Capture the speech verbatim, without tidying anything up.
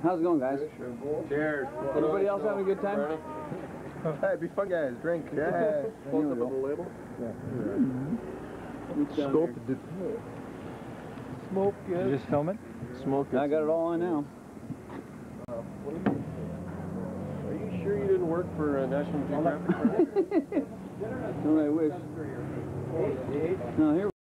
How's it going, guys? Cheers. Everybody else having a good time? Hey, be fun, guys. Drink. Yeah. Close up on the label. Yeah. Mm-hmm. Scope. Smoke, Did you just film it? Smoke. I got it all on now. Uh, what are, you, are you sure you didn't work for uh, National Geographic? Don't I wish. No, here.